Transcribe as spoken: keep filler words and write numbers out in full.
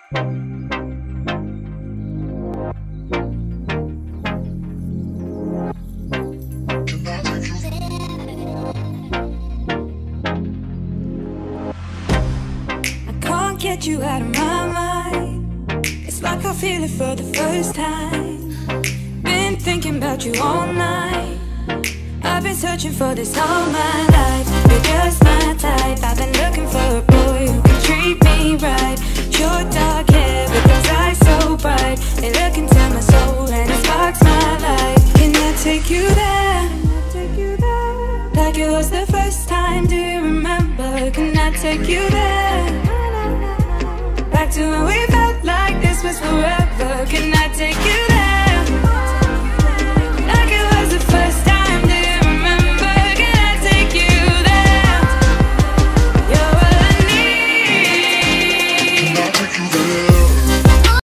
Get you out of my mind. It's like I feel it for the first time. Been thinking about you all night. I've been searching for this all my life. You're just my type. I've been looking for a boy who can treat me right. Your dark hair with those eyes so bright, they look into my soul and it sparks my life. Can I take you there? Like it was the first time, do you remember? Can I take you there? Back to when we felt like this was forever. Can I take you there?